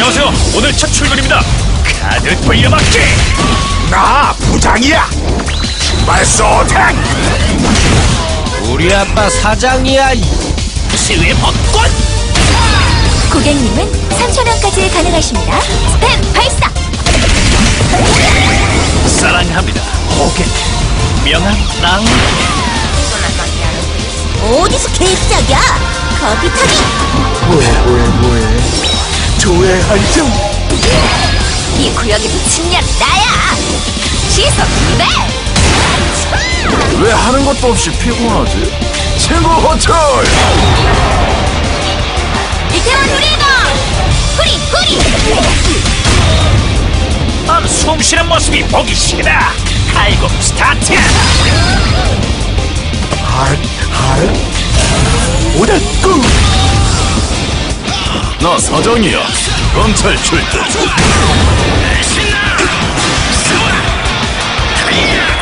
안녕하세요. 오늘 첫 출근입니다. 카드 돌려막기. 나 부장이야. 신발 쏘택. 우리 아빠 사장이야. 시외 벚꽃. 고객님은 3,000원까지 가능하십니다. 스팸 발사! 사랑합니다. 호객. 명함 랑. 어디서 개짝이야? 거기 타기! 뭐해. 조회할 점. 이 구역에서 침략 나야! 시속 200! 왜 하는 것도 없이 피곤하지? 최고 호출. 이태원 우리가! 후리! 숨쉬는 모습이 보기 싫다. 칼국 스타트. 오닷구. 나 사장이야. 검찰 출동. 신나.